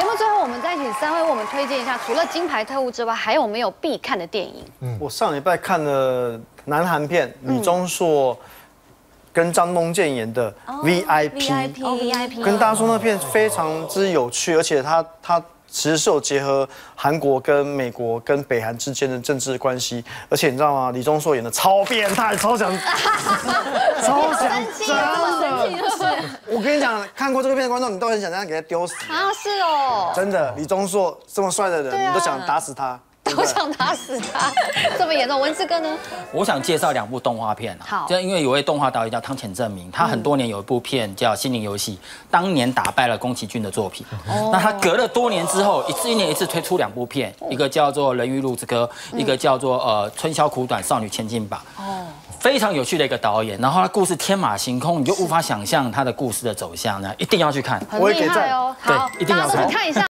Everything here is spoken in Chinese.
目最后，我们再请3位为我们推荐一下，除了《金牌特务》之外，还有没有必看的电影？ 我上礼拜看了南韩片，李钟硕跟张东健演的 VIP， 跟大家说那片非常之有趣，而且它其实是有结合韩国跟美国跟北韩之间的政治关系，而且你知道吗？李钟硕演的超变态，超想真的。我跟你讲，看过这个片的观众，你都很想这样给他丢死啊！是哦， 真的，李钟硕这么帅的人，你都想打死他。 都想打死他，这么严重。文志哥呢？ 我想介绍2部动画片啊。 好， 就因为有位动画导演叫汤浅政明，他很多年有一部片叫《心灵游戏》，当年打败了宫崎骏的作品。那他隔了多年之后，一年一次推出2部片，一个叫做《人鱼路之歌》，一个叫做春宵苦短，少女千金吧。哦。 非常有趣的一个导演，然后他故事天马行空，你就无法想象他的故事的走向呢，一定要去看。 很厉害哦，好， 一定要看。 看一下。